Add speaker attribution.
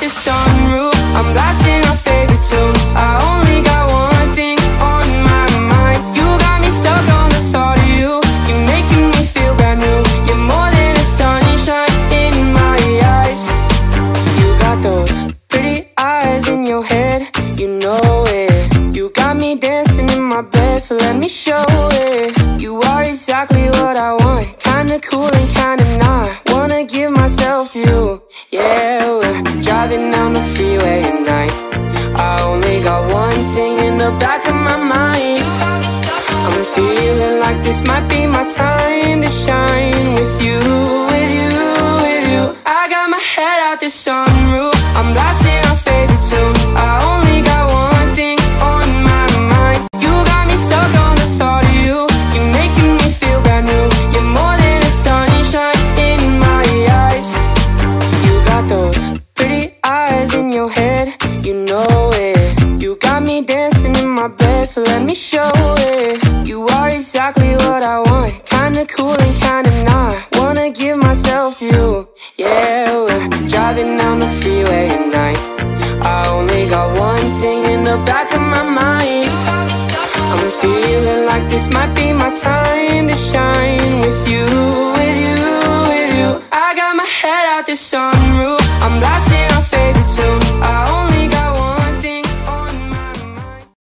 Speaker 1: sunroof, I'm blasting our favorite tunes. I only got one thing on my mind. You got me stuck on the thought of you. You're making me feel brand new. You're more than a sunshine in my eyes. You got those pretty eyes in your head, you know it. You got me dancing in my bed, so let me show it. You are exactly what I want, kinda cool and kinda not. Wanna give myself to you. Yeah, we're driving down the freeway at night. I only got one thing in the back of my mind. I'm feeling like this might be my time to shine with you, with you, with you. I got my head out the sunroof, I'm blasting our favorite tunes. I only got one thing on my mind. You got me stuck on the thought of you. You're making me feel brand new. You're more than a sunshine in my eyes. You got those pretty eyes in your head, you know it. You got me dancing in my bed, so let me show it. You are exactly what I want, kinda cool and kinda not. Wanna give myself